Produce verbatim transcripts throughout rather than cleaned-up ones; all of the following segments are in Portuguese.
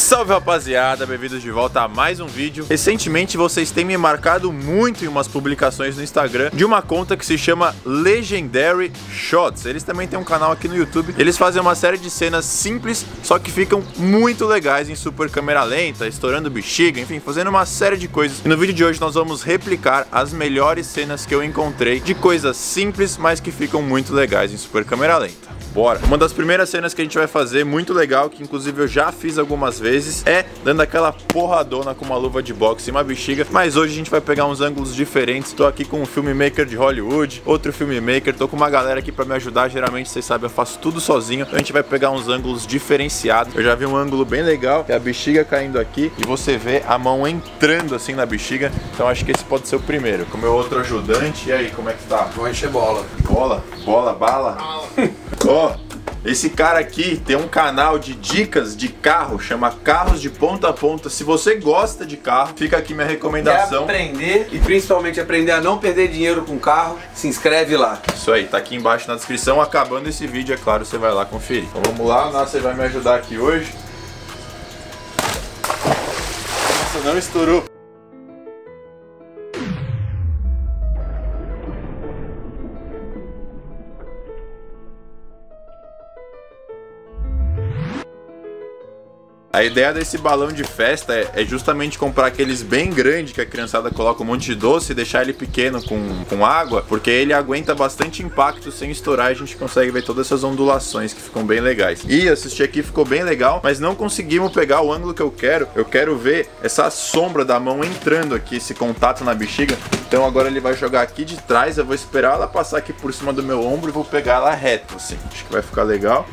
Salve rapaziada, bem-vindos de volta a mais um vídeo. Recentemente vocês têm me marcado muito em umas publicações no Instagram de uma conta que se chama Legendary Shots. Eles também têm um canal aqui no YouTube. Eles fazem uma série de cenas simples, só que ficam muito legais em super câmera lenta, estourando bexiga, enfim, fazendo uma série de coisas. E no vídeo de hoje nós vamos replicar as melhores cenas que eu encontrei de coisas simples, mas que ficam muito legais em super câmera lenta. Bora! Uma das primeiras cenas que a gente vai fazer, muito legal, que inclusive eu já fiz algumas vezes, é dando aquela porradona com uma luva de boxe e uma bexiga, mas hoje a gente vai pegar uns ângulos diferentes. Tô aqui com um filmmaker de Hollywood, outro filmmaker, tô com uma galera aqui pra me ajudar. Geralmente, vocês sabem, eu faço tudo sozinho, então a gente vai pegar uns ângulos diferenciados. Eu já vi um ângulo bem legal, que é a bexiga caindo aqui e você vê a mão entrando assim na bexiga, então acho que esse pode ser o primeiro. Com o meu outro ajudante, e aí, como é que tá? Vou encher bola. Bola? Bola, bala? Ó, oh, esse cara aqui tem um canal de dicas de carro, chama Carros de Ponta a Ponta. Se você gosta de carro, fica aqui minha recomendação. Quer aprender e principalmente aprender a não perder dinheiro com carro, se inscreve lá. Isso aí, tá aqui embaixo na descrição. Acabando esse vídeo, é claro, você vai lá conferir. Então vamos lá, Nasser vai me ajudar aqui hoje. Nossa, não estourou. A ideia desse balão de festa é, é justamente comprar aqueles bem grandes que a criançada coloca um monte de doce e deixar ele pequeno com, com água, porque ele aguenta bastante impacto sem estourar e a gente consegue ver todas essas ondulações que ficam bem legais. E assistir aqui ficou bem legal, mas não conseguimos pegar o ângulo que eu quero. Eu quero ver essa sombra da mão entrando aqui, esse contato na bexiga. Então agora ele vai jogar aqui de trás, eu vou esperar ela passar aqui por cima do meu ombro e vou pegar ela reto, assim. Acho que vai ficar legal.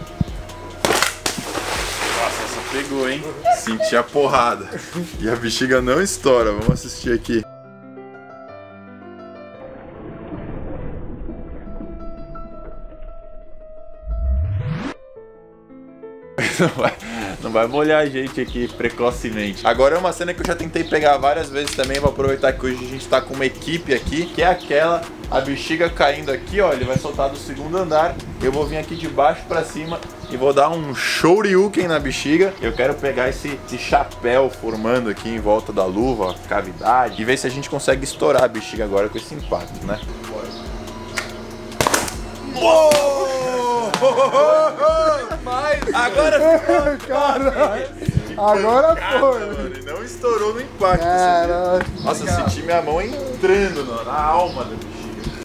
Pegou, hein? Senti a porrada. E a bexiga não estoura. Vamos assistir aqui. Não vai, não vai molhar a gente aqui precocemente. Agora é uma cena que eu já tentei pegar várias vezes também. Vou aproveitar que hoje a gente tá com uma equipe aqui, que é aquela, a bexiga caindo aqui, ó. Ele vai soltar do segundo andar. Eu vou vir aqui de baixo pra cima e vou dar um shoryuken na bexiga. Eu quero pegar esse, esse chapéu formando aqui em volta da luva, ó, cavidade, e ver se a gente consegue estourar a bexiga agora com esse impacto, né? Uou! Mas, agora cara, agora foi. Ele não estourou no impacto. Cara, nossa, eu senti minha mão entrando na, na alma da bexiga.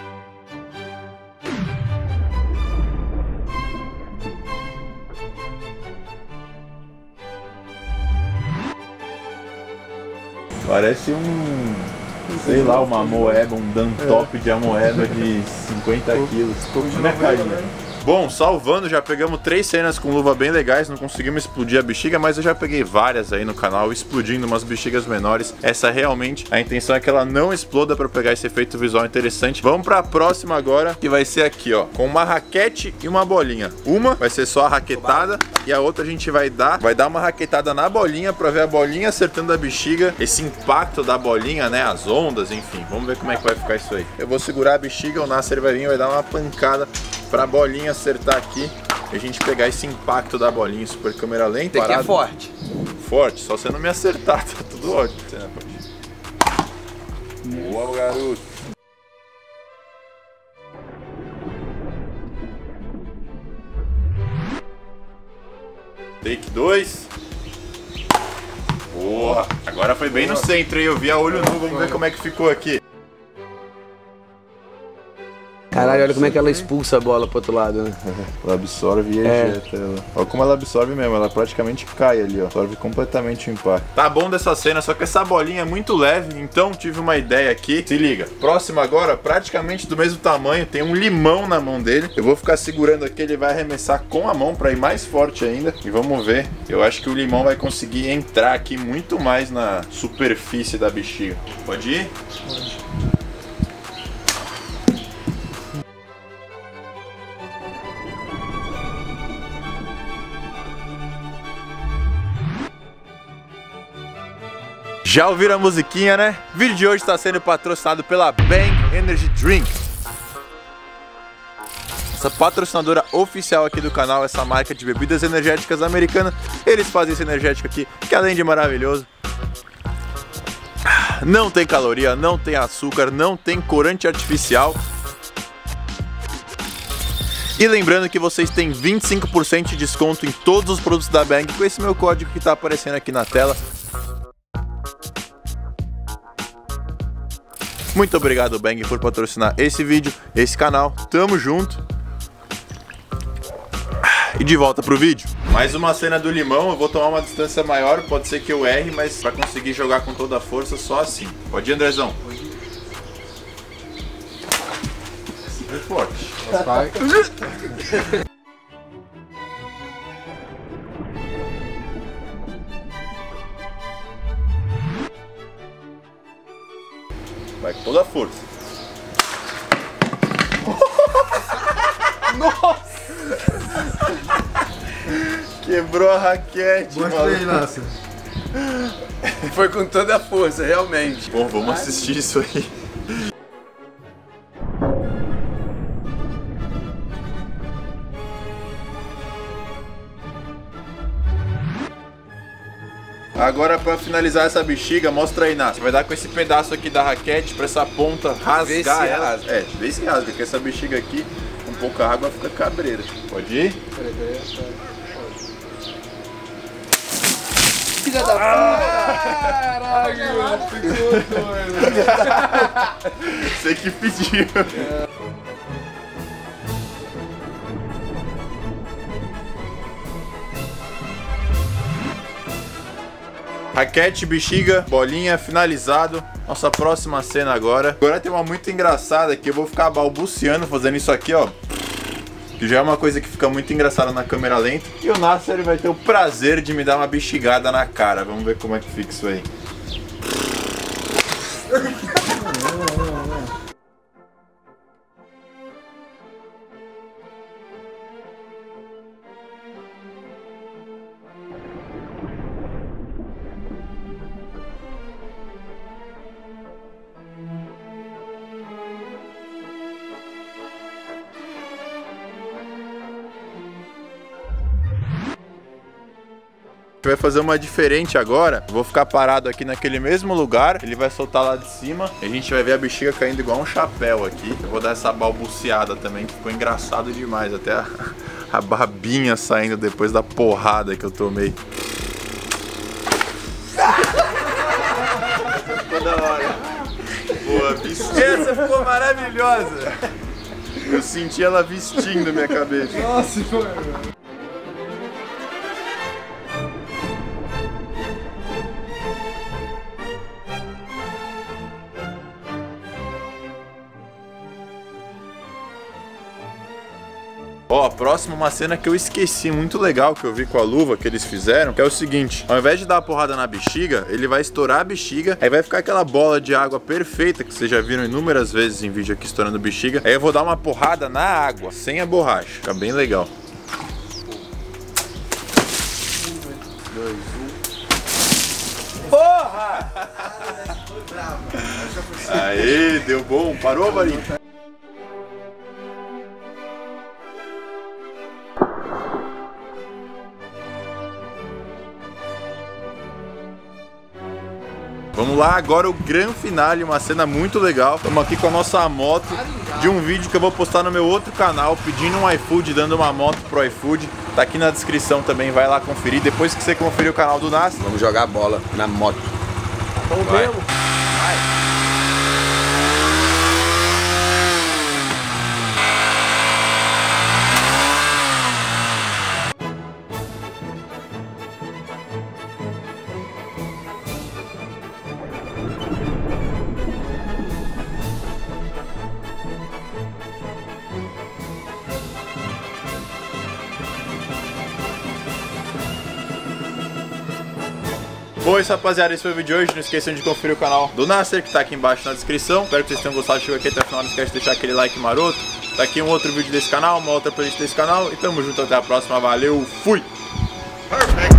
Parece um, sei lá, uma moeba, um dantop de amoeba de cinquenta quilos. Minha carinha. Bom, salvando, já pegamos três cenas com luva bem legais, não conseguimos explodir a bexiga, mas eu já peguei várias aí no canal, explodindo umas bexigas menores. Essa realmente, a intenção é que ela não exploda para pegar esse efeito visual interessante. Vamos para a próxima agora, que vai ser aqui, ó, com uma raquete e uma bolinha. Uma vai ser só a raquetada e a outra a gente vai dar, vai dar uma raquetada na bolinha para ver a bolinha acertando a bexiga, esse impacto da bolinha, né, as ondas, enfim. Vamos ver como é que vai ficar isso aí. Eu vou segurar a bexiga, o Nasser vai vir e vai dar uma pancada pra bolinha acertar aqui e a gente pegar esse impacto da bolinha em super câmera lenta. Tem que é forte. Forte, só você não me acertar, tá tudo ótimo. Boa, garoto. Take dois. Boa. Agora foi bem no centro, hein? Eu vi a olho nu, vamos ver como é que ficou aqui. Caralho, olha como é que ela expulsa a bola pro outro lado, né? Ela absorve e ejeta ela. Olha como ela absorve mesmo, ela praticamente cai ali, ó. Absorve completamente o impacto. Tá bom dessa cena, só que essa bolinha é muito leve, então tive uma ideia aqui. Se liga. Próximo agora, praticamente do mesmo tamanho, tem um limão na mão dele. Eu vou ficar segurando aqui, ele vai arremessar com a mão pra ir mais forte ainda. E vamos ver. Eu acho que o limão vai conseguir entrar aqui muito mais na superfície da bexiga. Pode ir? Pode. Já ouviram a musiquinha, né? O vídeo de hoje está sendo patrocinado pela Bang Energy Drink. essa patrocinadora oficial aqui do canal, essa marca de bebidas energéticas americana. Eles fazem esse energético aqui, que além de maravilhoso, não tem caloria, não tem açúcar, não tem corante artificial. E lembrando que vocês têm vinte e cinco por cento de desconto em todos os produtos da Bang com esse meu código que está aparecendo aqui na tela. Muito obrigado, Bang, por patrocinar esse vídeo, esse canal. Tamo junto. E de volta pro vídeo. Mais uma cena do limão, eu vou tomar uma distância maior, pode ser que eu erre, mas pra conseguir jogar com toda a força, só assim. Pode ir, Andrezão? Muito forte. Vai. Vai com toda a força. Nossa! Quebrou a raquete, Mostra aí, Nasser. Foi com toda a força, realmente. Bom, vamos assistir isso aí. Agora, pra finalizar essa bexiga, mostra aí, Nasser. Vai dar com esse pedaço aqui da raquete pra essa ponta rasgar Vê se ela. rasga. É, vê se rasga, porque essa bexiga aqui, com pouca água, fica cabreira. Pode ir? Peraí, peraí, peraí. Filha da puta! Caralho, ficou doido. Você que pediu. Raquete, bexiga, bolinha, finalizado. Nossa próxima cena agora. Agora tem uma muito engraçada que eu vou ficar balbuciando fazendo isso aqui, ó. Que já é uma coisa que fica muito engraçada na câmera lenta. E o Nasser vai ter o prazer de me dar uma bexigada na cara. Vamos ver como é que fica isso aí. Vai fazer uma diferente agora. Eu vou ficar parado aqui naquele mesmo lugar. Ele vai soltar lá de cima. E a gente vai ver a bexiga caindo igual um chapéu aqui. Eu vou dar essa balbuciada também, que ficou engraçado demais. Até a, a babinha saindo depois da porrada que eu tomei. Ficou da hora. Boa, vesti... Essa ficou maravilhosa. Eu senti ela vestindo minha cabeça. Nossa, foi. Ó, próximo uma cena que eu esqueci, muito legal, que eu vi com a luva que eles fizeram, que é o seguinte: ao invés de dar a porrada na bexiga, ele vai estourar a bexiga, aí vai ficar aquela bola de água perfeita, que vocês já viram inúmeras vezes em vídeo aqui estourando bexiga. Aí eu vou dar uma porrada na água, sem a borracha, fica bem legal. dois, um... Porra! Aê, deu bom, parou, Marinho? Vamos lá, agora o grande finale, uma cena muito legal. Estamos aqui com a nossa moto de um vídeo que eu vou postar no meu outro canal, pedindo um iFood, dando uma moto pro iFood. Tá aqui na descrição também, vai lá conferir. Depois que você conferir o canal do Nasser, Vamos jogar bola na moto. Vamos Vai. mesmo? Bom, isso, rapaziada, esse foi o vídeo de hoje. Não esqueçam de conferir o canal do Nasser, que tá aqui embaixo na descrição. Espero que vocês tenham gostado. Chegou aqui até o final, não esquece de deixar aquele like maroto. Tá aqui um outro vídeo desse canal, uma outra playlist desse canal. E tamo junto, até a próxima. Valeu, fui! Perfect.